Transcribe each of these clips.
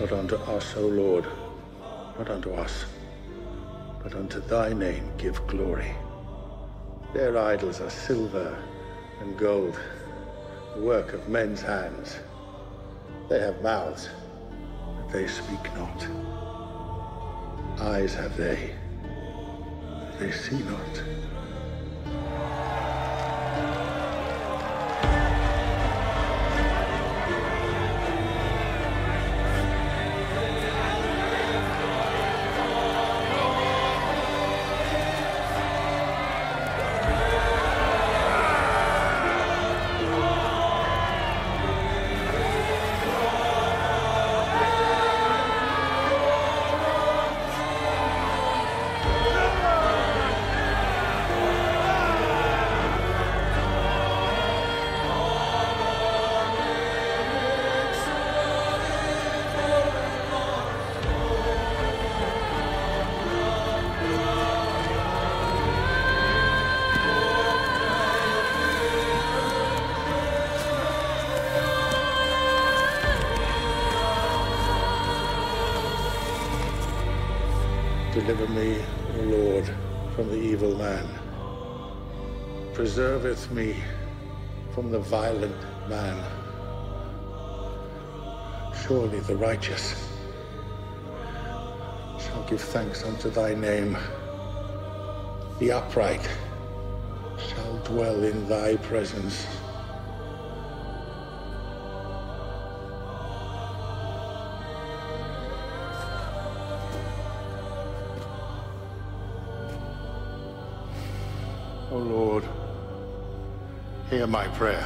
Not unto us, O Lord, not unto us, but unto thy name give glory. Their idols are silver and gold, the work of men's hands. They have mouths, but they speak not. Eyes have they, but they see not. Deliver me, O Lord, from the evil man. Preserveth me from the violent man. Surely the righteous shall give thanks unto thy name. The upright shall dwell in thy presence. O Lord, hear my prayer.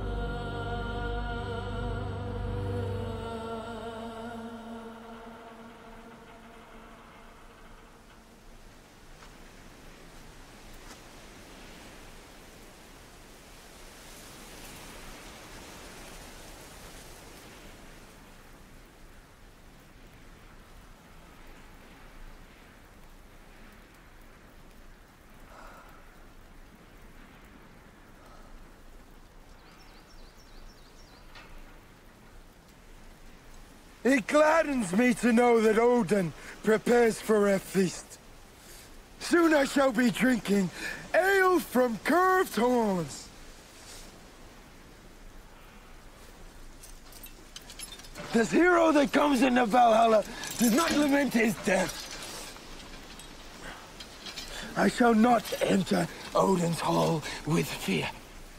It gladdens me to know that Odin prepares for a feast. Soon I shall be drinking ale from curved horns. This hero that comes into Valhalla does not lament his death. I shall not enter Odin's hall with fear.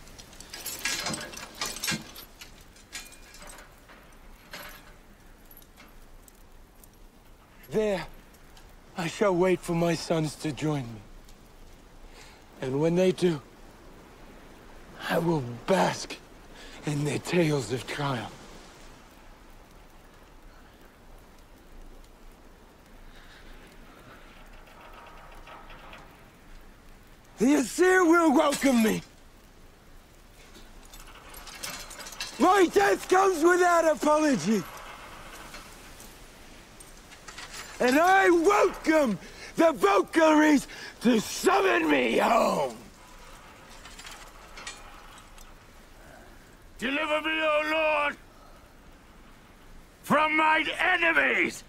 There, I shall wait for my sons to join me. And when they do, I will bask in their tales of triumph. The Aesir will welcome me. My death comes without apology. And I welcome the Valkyries to summon me home! Deliver me, O Lord, from mine enemies!